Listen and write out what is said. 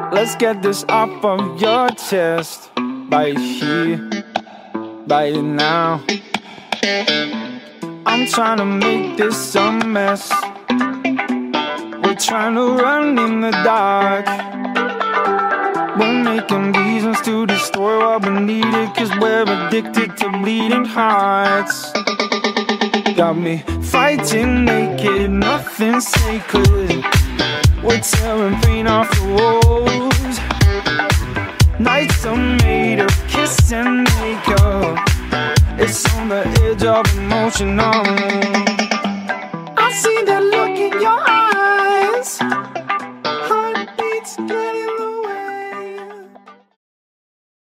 Let's get this off of your chest. Right here, right now. I'm trying to make this a mess. We're trying to run in the dark. We're making reasons to destroy what we needed, 'cause we're addicted to bleeding hearts. Got me fighting naked, nothing's sacred. We're tearing paint off the walls. Nights are made of kiss and makeup. It's on the edge of emotional